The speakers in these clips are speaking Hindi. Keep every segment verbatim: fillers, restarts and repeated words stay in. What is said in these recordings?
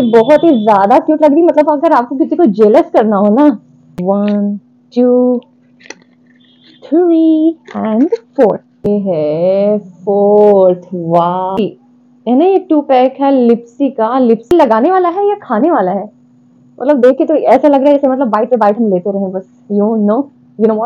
बहुत ही ज्यादा क्यूट लग रही है। मतलब अगर आपको किसी को जेलस करना हो ना, one two three and four, ये है फोर्थ। वाह, है ना, ये टू पैक है लिप्सी का। लिप्सी लगाने वाला है या खाने वाला है? मतलब देख के तो ऐसा लग रहा है जैसे मतलब बाइट पे बाइट हम लेते रहे बस। You know you know what.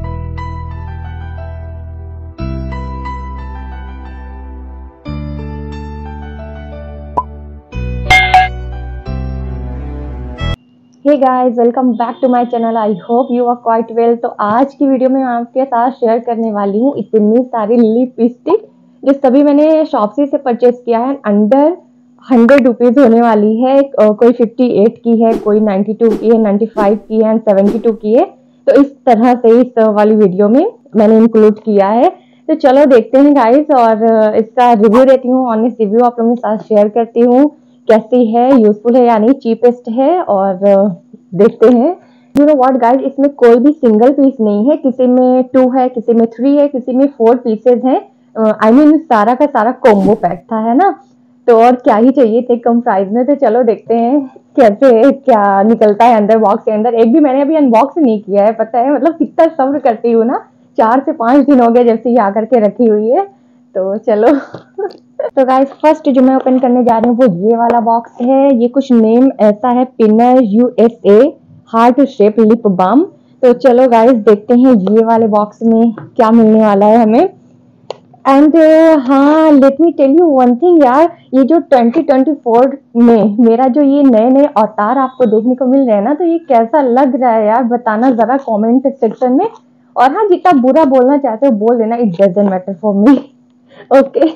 Hey guys, welcome back to my channel. I hope you are quite well. तो आज की वीडियो में मैं आपके साथ शेयर करने वाली हूँ इतनी सारी लिपस्टिक जो सभी मैंने शॉप्सी से परचेज किया है। अंडर हंड्रेड रुपीज होने वाली है। कोई फिफ्टी एट की है, कोई नाइन्टी टू की है, नाइन्टी फाइव की है एंड सेवेंटी टू की है। तो इस तरह से इस वाली वीडियो में मैंने इंक्लूड किया है। तो चलो देखते हैं गाइस, और इसका रिव्यू देती हूँ, ऑनेस्ट रिव्यू आप लोगों के साथ शेयर करती हूँ। कैसी है, यूजफुल है यानी चीपेस्ट है, और देखते हैं। यू नो व्हाट गाइस, इसमें कोई भी सिंगल पीस नहीं है। किसी में टू है, किसी में थ्री है, किसी में फोर पीसेज हैं। आई मीन सारा का सारा कॉम्बो पैक था, है ना। तो और क्या ही चाहिए थे कम प्राइस में। तो चलो देखते हैं कैसे क्या निकलता है अंदर बॉक्स के अंदर। एक भी मैंने अभी अनबॉक्स नहीं किया है, पता है मतलब कितना सब्र करती हूँ ना। चार से पांच दिन हो गए जब से ये आकर के रखी हुई है। तो चलो तो गाइस, फर्स्ट जो मैं ओपन करने जा रही हूँ वो ये वाला बॉक्स है। ये कुछ नेम ऐसा है, पिनर USA heart shape lip balm. तो चलो गाइस देखते हैं ये वाले बॉक्स में क्या मिलने वाला है हमें। एंड हाँ, let me tell you one thing यार, ये जो ट्वेंटी ट्वेंटी फोर में मेरा जो ये नए नए अवतार आपको देखने को मिल रहे हैं ना, तो ये कैसा लग रहा है यार, बताना जरा कमेंट सेक्शन में। और हाँ, जितना बुरा बोलना चाहते हो बोल देना, it doesn't matter for me. Okay,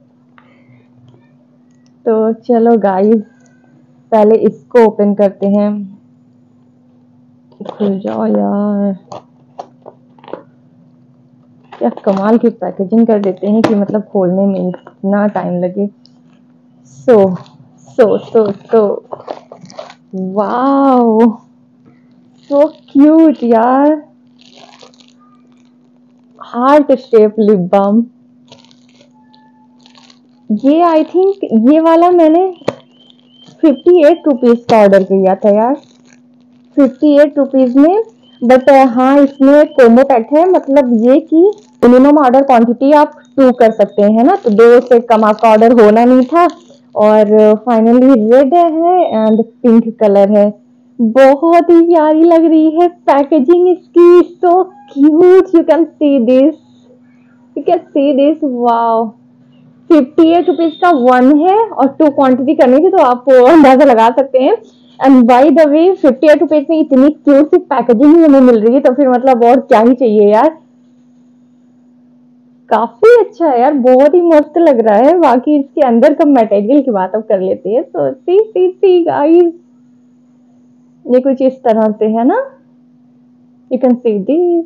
तो चलो गाइस पहले इसको ओपन करते हैं। खुल जाओ यार, क्या कमाल की पैकेजिंग कर देते हैं कि मतलब खोलने में इतना टाइम लगे। So so so so wow, so cute यार, हार्ट शेप लिप बाम। ये आई थिंक ये वाला मैंने फिफ्टी एट रुपीज का ऑर्डर किया था यार, फिफ्टी एट रुपीज में। बट हाँ, इसमें कोम्बो पैक है, मतलब ये कि मिनिमम ऑर्डर क्वांटिटी आप टू कर सकते हैं ना, तो दो से कम आपका ऑर्डर होना नहीं था। और फाइनली रेड है एंड पिंक कलर है। बहुत ही प्यारी लग रही है पैकेजिंग इसकी, so cute. You can see this, you can see this, wow. Fifty eight rupees का वन है और टू क्वांटिटी करनी थी, तो आप अंदाजा लगा सकते हैं। And by the way, fifty eight rupees में इतनी क्यूट सी पैकेजिंग हमें मिल रही है, तो फिर मतलब और क्या ही चाहिए यार। काफी अच्छा है यार, बहुत ही मस्त लग रहा है। बाकी इसके अंदर का मटेरियल की बात अब कर लेते हैं। तो सी सी सी गाइस, ये कुछ इस तरह से है ना, यू कैन सी दिस,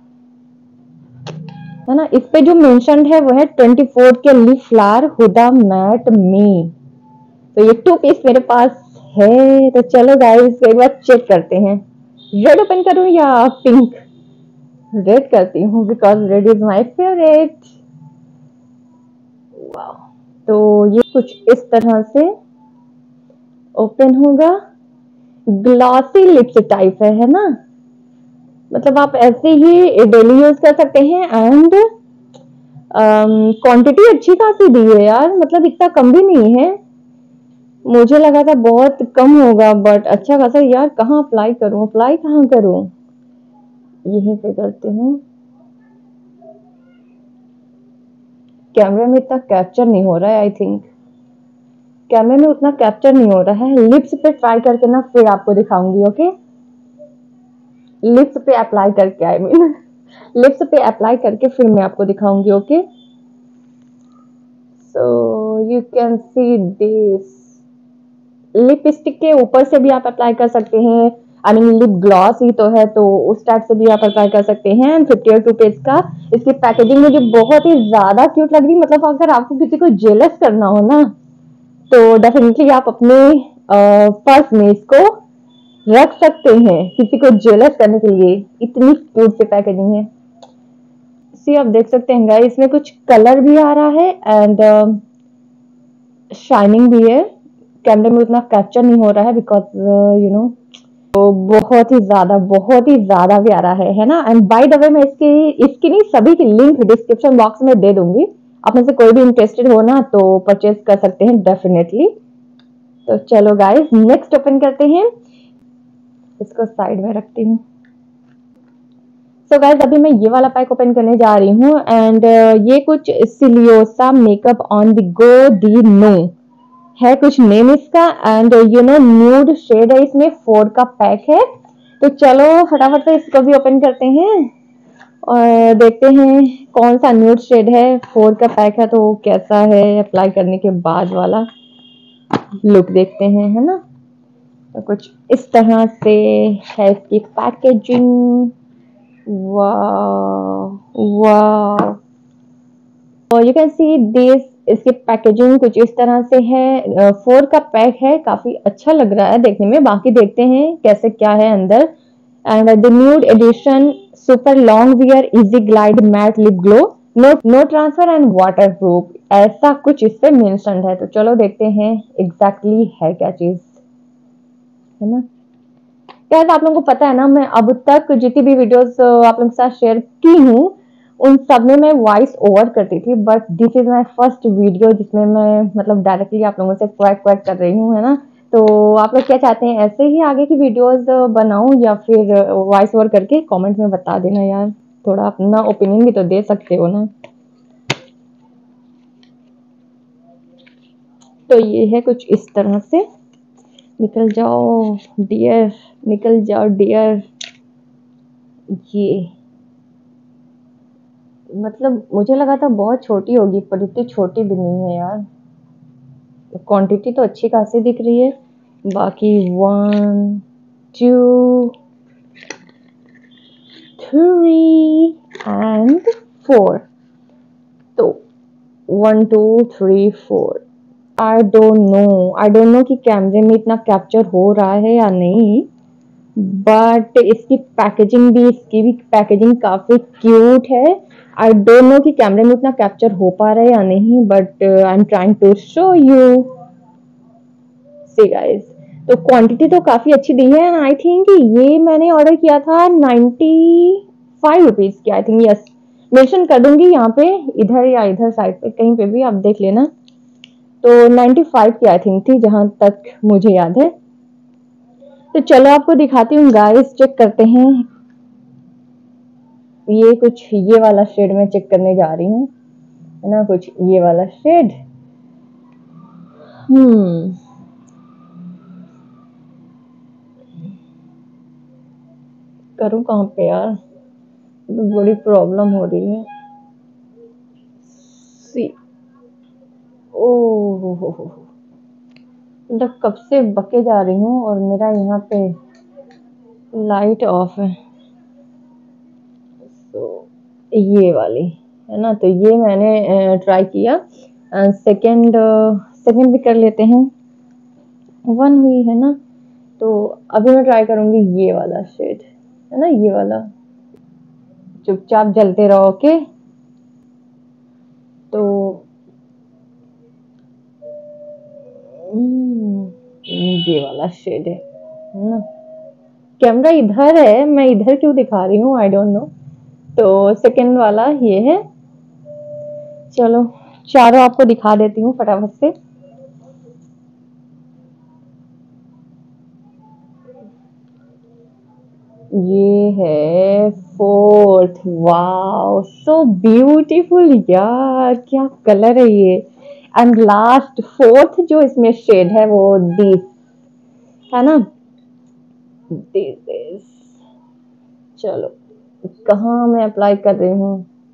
है ना। इस पे जो मेंशन है वो है ट्वेंटी फोर के lip flower Huda matte me. तो ये टू पीस मेरे पास है। तो चलो गाइस एक बार चेक करते हैं। रेड ओपन करूं या पिंक? रेड करती हूँ because red is my favourite. Wow, तो ये कुछ इस तरह से ओपन होगा। ग्लॉसी लिप्स टाइप है है ना, मतलब आप ऐसे ही डेली यूज कर सकते हैं। एंड क्वांटिटी अच्छी खासी दी है यार, मतलब इतना कम भी नहीं है। मुझे लगा था बहुत कम होगा, बट अच्छा खासा यार। कहाँ अप्लाई करूं, अप्लाई कहाँ करूं? यहीं पे करते हूँ। कैमरे में इतना कैप्चर नहीं हो रहा है, आई थिंक कैमरे में उतना कैप्चर नहीं हो रहा है। लिप्स पे ट्राई करके ना फिर आपको दिखाऊंगी। ओके, लिप्स पे अप्लाई करके, आई मीन लिप्स पे अप्लाई करके फिर मैं आपको दिखाऊंगी। Okay, so you can see this. Lipstick के ऊपर से भी आप अप्लाई कर सकते हैं। आई मीन लिप ग्लॉस ही तो है, तो उस टाइप से भी आप अप्लाई कर सकते हैं। फिफ्टी एट रुपीज का इसकी पैकेजिंग मुझे बहुत ही ज्यादा क्यूट लग रही है। मतलब अगर आपको किसी को जेलस करना हो ना, तो डेफिनेटली आप अपने पर्स में इसको रख सकते हैं किसी को जेलस करने के लिए। इतनी क्यूट सी पैकेजिंग है। सी आप देख सकते हैं गाइस, इसमें कुछ कलर भी आ रहा है एंड शाइनिंग भी है। कैमरे में उतना कैप्चर नहीं हो रहा है बिकॉज यू नो तो बहुत ही ज्यादा बहुत ही ज्यादा प्यारा है है ना। एंड बाय द वे मैं इसकी इसकी नहीं सभी की लिंक डिस्क्रिप्शन बॉक्स में दे दूंगी, आप में से कोई भी इंटरेस्टेड हो ना तो परचेज कर सकते हैं डेफिनेटली। तो चलो गाइस नेक्स्ट ओपन करते हैं, इसको साइड में रखती हूँ। सो so गाइस अभी मैं ये वाला पैक ओपन करने जा रही हूँ एंड uh, ये कुछ सिलियोसा मेकअप ऑन द गो दी नो है कुछ नेम इसका। And you know nude shade है इसमें, फोर का पैक है। तो चलो फटाफट से इसको भी ओपन करते हैं और देखते हैं कौन सा न्यूड शेड है। फोर का पैक है तो कैसा है अप्लाई करने के बाद वाला लुक देखते हैं, है ना। तो कुछ इस तरह से है इसकी पैकेजिंग। वाह वाह, और यू कैन सी दिस, इसकी पैकेजिंग कुछ इस तरह से है। फोर का पैक है, काफी अच्छा लग रहा है देखने में। बाकी देखते हैं कैसे क्या है अंदर। And the nude edition super long wear easy glide matte lip glow, no no transfer and water proof, ऐसा कुछ इस पे मेंशन है। तो चलो देखते हैं एग्जैक्टली exactly है क्या चीज, है ना। यार आप लोगों को पता है ना, मैं अब तक जितनी भी वीडियोस आप लोगों के साथ शेयर की हूँ उन सब में मैं वॉइस ओवर करती थी, but this is my first video जिसमें मैं मतलब डायरेक्टली आप लोगों से क्वैक क्वैक कर रही हूँ, है ना। तो आप लोग क्या चाहते हैं, ऐसे ही आगे की वीडियोस बनाऊं या फिर वॉइस ओवर करके कमेंट में बता देना यार, थोड़ा अपना ओपिनियन भी तो दे सकते हो ना। तो ये है कुछ इस तरह से, निकल जाओ डियर, निकल जाओ डियर। ये मतलब मुझे लगा था बहुत छोटी होगी पर इतनी छोटी भी नहीं है यार। क्वांटिटी तो अच्छी खासी दिख रही है। बाकी one two three and four, तो one two three four. I don't know I don't know कि कैमरे में इतना कैप्चर हो रहा है या नहीं, बट इसकी पैकेजिंग भी इसकी भी पैकेजिंग काफी क्यूट है। आई डोंट नो कि कैमरे में उतना कैप्चर हो पा रहा है या नहीं, but I am trying to show you see guys. तो क्वांटिटी तो काफी अच्छी दी है। आई थिंक ये मैंने ऑर्डर किया था नाइन्टी फाइव रुपीज की, आई थिंक यस। मेंशन कर दूंगी यहाँ पे, इधर या इधर साइड पे कहीं पे भी आप देख लेना। तो नाइन्टी फाइव की आई थिंक थी जहां तक मुझे याद है। तो चलो आपको दिखाती हूँ गाइस, चेक करते हैं। ये कुछ ये वाला शेड में चेक करने जा रही हूँ, है ना, कुछ ये वाला शेड। हम्म करूँ कहाँ पे यार, तो बड़ी प्रॉब्लम हो रही है। सी ओह मतलब कब से बके जा रही हूँ और मेरा यहाँ पे लाइट ऑफ है। तो ये वाली है ना, तो ये मैंने ट्राई किया। सेकंड सेकंड भी कर लेते हैं, वन हुई है ना। तो अभी मैं ट्राई करूंगी ये वाला शेड, है ना, ये वाला। चुपचाप जलते रहो के। तो ये वाला शेड है, है ना। कैमरा इधर है, मैं इधर क्यों दिखा रही हूँ आई डोंट नो। तो सेकंड वाला ये है। चलो चारों आपको दिखा देती हूँ फटाफट से। ये है फोर्थ, वाओ सो ब्यूटीफुल यार, क्या कलर है ये। एंड लास्ट फोर्थ जो इसमें शेड है वो दिस, है ना, दिस इज। चलो कहाँ मैं अप्लाई कर रही हूँ।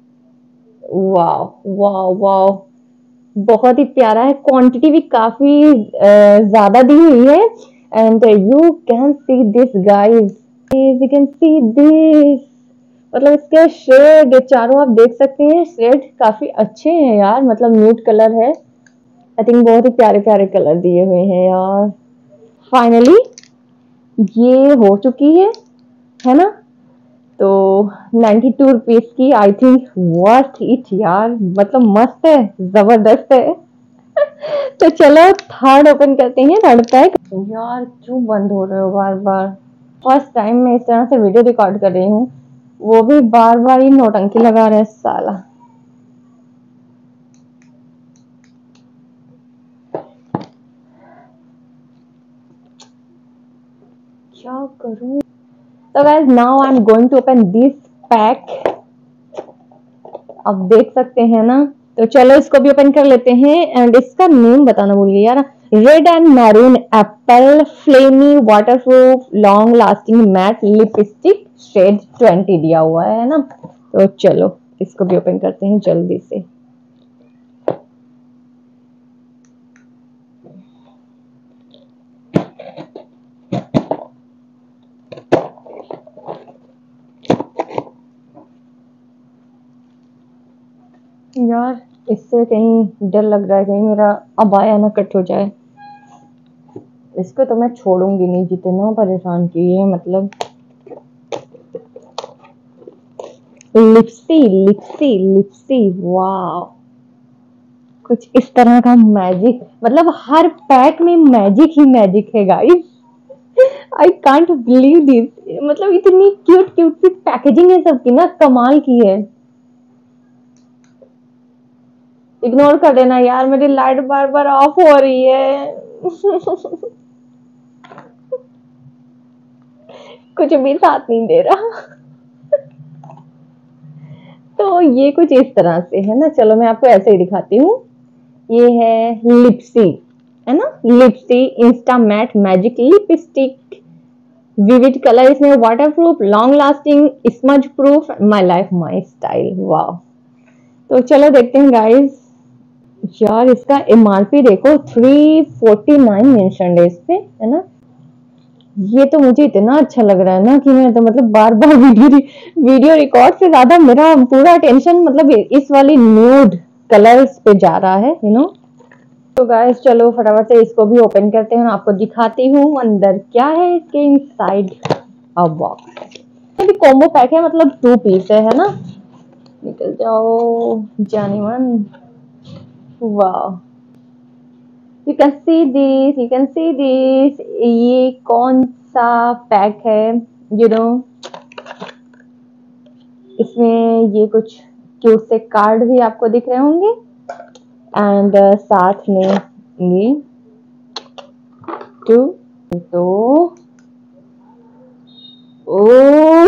वाओ वाओ वाओ, बहुत ही प्यारा है। क्वांटिटी भी काफी ज्यादा दी हुई है। And you can see this guys, you can see this, मतलब इसके शेड चारों आप देख सकते हैं, शेड काफी अच्छे हैं यार, मतलब न्यूड कलर है। आई थिंक बहुत ही प्यारे प्यारे कलर दिए हुए हैं यार। फाइनली ये हो चुकी है है ना। तो नाइन्टी टू रुपीज की, आई थिंक वर्थ इट यार, मतलब मस्त है, जबरदस्त है। तो चलो थर्ड ओपन करते हैं, थर्ड पैक। यार क्यों बंद हो रहे हो बार बार? फर्स्ट टाइम मैं इस तरह से वीडियो रिकॉर्ड कर रही हूँ, वो भी बार बार ही नौटंकी लगा रहे साला। क्या करूं? तो guys now I am going to open this pack. अब देख सकते हैं ना, तो चलो इसको भी ओपन कर लेते हैं। एंड इसका नेम बताना भूल गई यार। रेड एंड मैरून एप्पल फ्लेमी waterproof long lasting matte lipstick shade twenty दिया हुआ है ना। तो चलो इसको भी ओपन करते हैं जल्दी से। यार इससे कहीं डर लग रहा है कहीं मेरा अबाया ना कट हो जाए। इसको तो मैं छोड़ूंगी नहीं, जितना परेशान किए है। मतलब लिपसी लिपसी लिपसी वाह, कुछ इस तरह का मैजिक, मतलब हर पैक में मैजिक ही मैजिक है guys. I can't believe this, मतलब इतनी क्यूट क्यूट सी पैकेजिंग है सबकी ना, कमाल की है। इग्नोर कर देना यार, मेरी लाइट बार बार ऑफ हो रही है। कुछ भी साथ नहीं दे रहा। तो ये कुछ इस तरह से है ना। चलो मैं आपको ऐसे ही दिखाती हूँ। ये है लिपसी, है ना, Lipsy insta matte magic lipstick, vivid colour इसमें, water proof, long lasting, smudge proof, my life my style. Wow, तो चलो देखते हैं गाइस। यार इसका एमआरपी देखो, थ्री फोर्टी नाइन मेंशन है इस पे, है ना। ये तो मुझे इतना अच्छा लग रहा है ना कि मैं तो मतलब बार बार वीडियो वीडियो रिकॉर्ड से ज्यादा मेरा पूरा अटेंशन मतलब इस वाली न्यूड कलर्स पे जा रहा है, यू नो। तो गाइस चलो फटाफट से इसको भी ओपन करते हैं, आपको दिखाती हूँ अंदर क्या है इसके इनसाइड अ बॉक्स। ये भी कॉम्बो पैक है, मतलब टू पीस है, है ना। निकल जाओ जानी मन। वाह, you can see this, you can see this. ये कौन सा पैक है, यू नो। इसमें ये कुछ क्यूट से कार्ड भी आपको दिख रहे होंगे। एंड uh, साथ में ये टू, तो ओ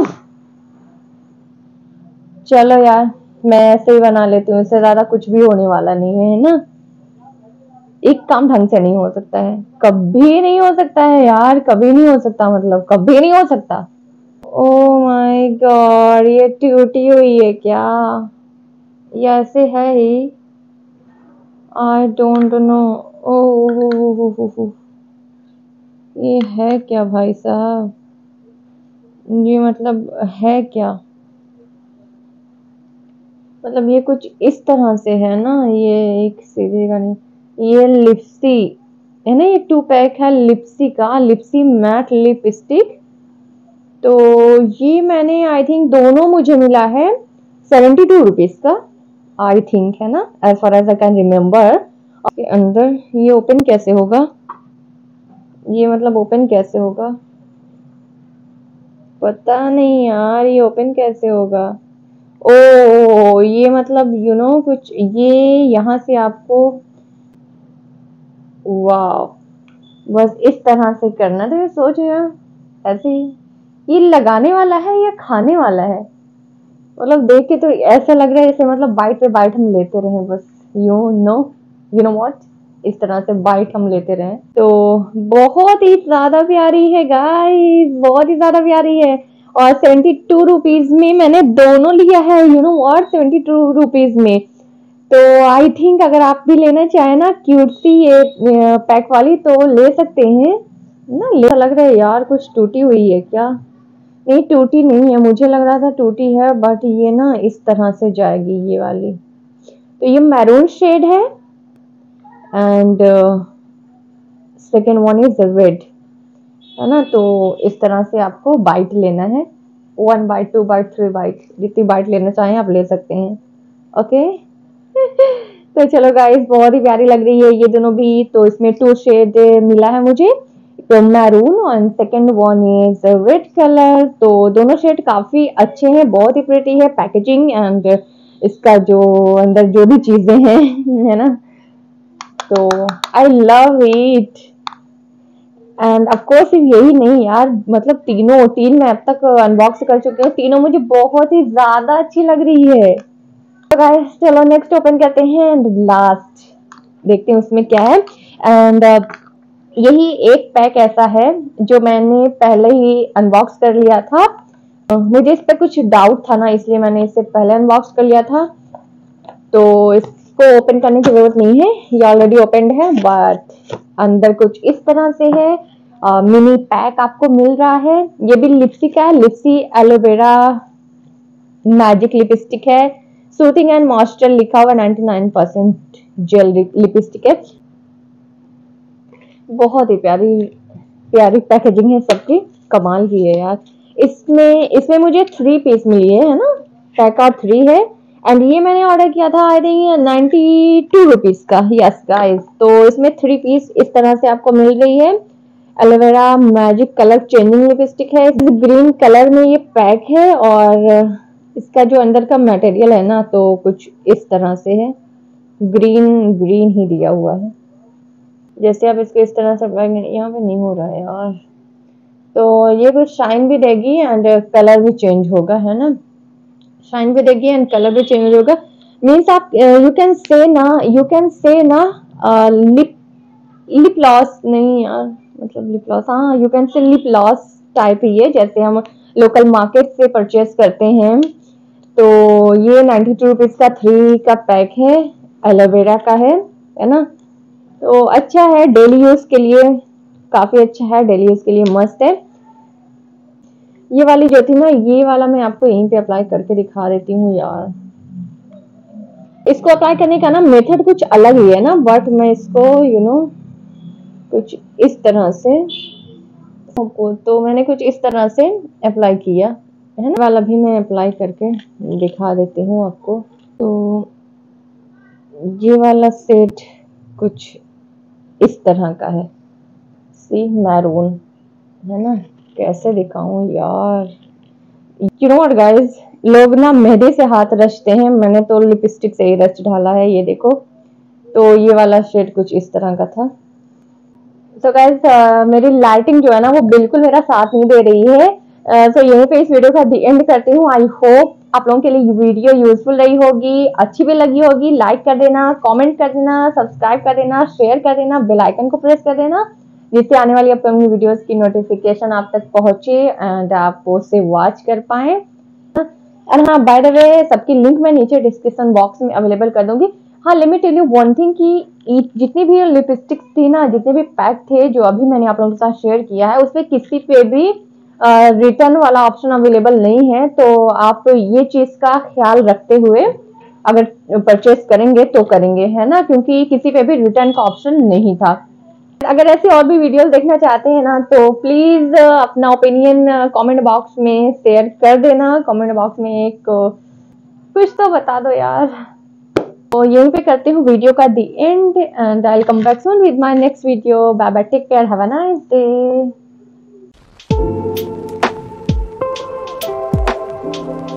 चलो यार मैं ऐसे ही बना लेती हूँ, इससे ज्यादा कुछ भी होने वाला नहीं है, है ना। एक काम ढंग से नहीं हो सकता है, कभी नहीं हो सकता है यार, कभी नहीं हो सकता, मतलब कभी नहीं हो सकता। ओ माय गॉड, ये टूटी हुई है क्या? ये ऐसे है ही, आई डोंट नो। ओ ये है क्या भाई साहब? ये मतलब है क्या? मतलब ये कुछ इस तरह से है ना, ये एक सीधे का नहीं। ये लिपसी है ना, ये टू पैक है लिपसी का, लिपसी मैट लिपस्टिक। तो ये मैंने आई थिंक दोनों मुझे मिला है सेवेंटी टू रुपीज का, आई थिंक, है ना, as far as I can remember. के अंदर ये ओपन कैसे होगा? ये मतलब ओपन कैसे होगा? पता नहीं यार, ये ओपन कैसे होगा? ओ ये मतलब यू you नो know, कुछ ये यहाँ से आपको, वाह, बस इस तरह से करना। तो ये सोच यार ऐसे ही, ये लगाने वाला है या खाने वाला है? मतलब देख के तो ऐसा लग रहा है जैसे मतलब बाइट पे बाइट हम लेते रहे बस, you know, you know what, इस तरह से बाइट हम लेते रहे। तो बहुत ही ज्यादा प्यारी है गाइस, बहुत ही ज्यादा प्यारी है। और सेवेंटी टू रुपीज में मैंने दोनों लिया है, you know what, seventy two rupees में। तो आई थिंक अगर आप भी लेना चाहे ना क्यूट सी ये पैक वाली तो ले सकते हैं ना। ले लग रहा है यार कुछ टूटी हुई है क्या? नहीं टूटी नहीं है, मुझे लग रहा था टूटी है, बट ये ना इस तरह से जाएगी ये वाली। तो ये मैरून शेड है and second one is red, है ना। तो इस तरह से आपको बाइट लेना है, one bite, two bite, three bite, जितनी बाइट लेना चाहें आप ले सकते हैं, ओके। तो चलो गाइस, बहुत ही प्यारी लग रही है ये दोनों भी। तो इसमें टू शेड मिला है मुझे, तो मैरून और second one is red colour. तो दोनों शेड काफी अच्छे हैं, बहुत ही प्रिटी है पैकेजिंग एंड इसका जो अंदर जो भी चीजें हैं है ना, तो I love it. And of course यही नहीं यार, मतलब तीनों तीन मैं अब तक अनबॉक्स कर चुकी हूँ, तीनों मुझे बहुत ही ज्यादा अच्छी लग रही है। तो गाइस चलो नेक्स्ट ओपन करते हैं एंड लास्ट देखते हैं उसमें क्या है। एंड uh, यही एक पैक ऐसा है जो मैंने पहले ही अनबॉक्स कर लिया था। uh, मुझे इस पर कुछ डाउट था ना, इसलिए मैंने इसे पहले अनबॉक्स कर लिया था। तो इसको ओपन करने की जरूरत नहीं है, ये ऑलरेडी ओपनड है। बट अंदर कुछ इस तरह से है, मिनी uh, पैक आपको मिल रहा है। ये भी लिपस्टिक का है, लिप्सी एलोवेरा मैजिक लिपस्टिक है, सूथिंग एंड मॉइस्चर लिखा हुआ, निन्यानवे परसेंट जेल लिपस्टिक है। बहुत ही प्यारी प्यारी पैकेजिंग है सबकी, कमाल की है यार। इसमें इसमें मुझे थ्री पीस मिली है, है ना, पैक आउट थ्री है। एंड ये मैंने ऑर्डर किया था I think ninety two rupees का। यस गाइस, तो इसमें थ्री पीस इस तरह से आपको मिल रही है। Aloe vera magic colour changing lipstick है, ग्रीन कलर में ये पैक है। और इसका जो अंदर का मटेरियल है ना, तो कुछ इस तरह से है, ग्रीन ग्रीन ही दिया हुआ है। जैसे आप इसको इस तरह से यहाँ पे नहीं हो रहा है यार, तो ये कुछ शाइन भी देगी एंड कलर भी चेंज होगा, है ना, शाइन भी देगी एंड कलर भी चेंज होगा। मीन्स आप यू कैन से ना यू कैन से ना लिप लिप लॉस नहीं यार, मतलब लिप लॉस, हाँ you can say lip gloss type ही है, जैसे हम लोकल मार्केट से परचेज करते हैं। तो ये नाइन्टी टू रुपीज का थ्री का पैक है, एलोवेरा का है है ना। तो अच्छा है डेली यूज के लिए, काफी अच्छा है डेली यूज के लिए, मस्त है। ये वाली जो थी ना, ये वाला मैं आपको यहीं पे अप्लाई करके दिखा देती हूँ यार। इसको अप्लाई करने का ना मेथड कुछ अलग ही है ना, बट मैं इसको यू नो कुछ इस तरह से, तो मैंने कुछ इस तरह से अप्लाई किया है ना, वाला भी मैं अप्लाई करके दिखा देती हूँ आपको। तो ये वाला सेट कुछ इस तरह का है, सी मैरून, है ना, कैसे दिखाऊं यार। यू नो व्हाट गाइस, लोग ना मेहंदी से हाथ रचते हैं, मैंने तो लिपस्टिक से ही रच ढाला है, ये देखो। तो ये वाला शेड कुछ इस तरह का था। तो गाइस uh, मेरी लाइटिंग जो है ना वो बिल्कुल मेरा साथ नहीं दे रही है, सो uh, so यहीं पे इस वीडियो का दी एंड करती हूँ। आई होप आप लोगों के लिए वीडियो यूजफुल रही होगी, अच्छी भी लगी होगी। लाइक कर देना, कमेंट कर देना, सब्सक्राइब कर देना, शेयर कर देना, बेल आइकन को प्रेस कर देना, जिससे आने वाली अपकमिंग वीडियोस की नोटिफिकेशन आप तक पहुंचे एंड आप उसे वॉच कर पाए। और हाँ, बाय द वे सबकी लिंक मैं नीचे डिस्क्रिप्शन बॉक्स में अवेलेबल कर दूंगी। हाँ, let me tell you one thing कि जितनी भी लिपस्टिक्स थी ना, जितने भी पैक थे जो अभी मैंने आप लोगों के साथ शेयर किया है, उसपे किसी पे भी रिटर्न वाला ऑप्शन अवेलेबल नहीं है। तो आप ये चीज का ख्याल रखते हुए अगर परचेस करेंगे तो करेंगे, है ना, क्योंकि किसी पे भी रिटर्न का ऑप्शन नहीं था। अगर ऐसी और भी वीडियोस देखना चाहते हैं ना, तो प्लीज अपना ओपिनियन कमेंट बॉक्स में शेयर कर देना। कमेंट बॉक्स में एक कुछ तो बता दो यार। तो यहीं पे करती हूँ वीडियो का दी and and I will come back soon with my next video. Bye bye, take care, have a nice day.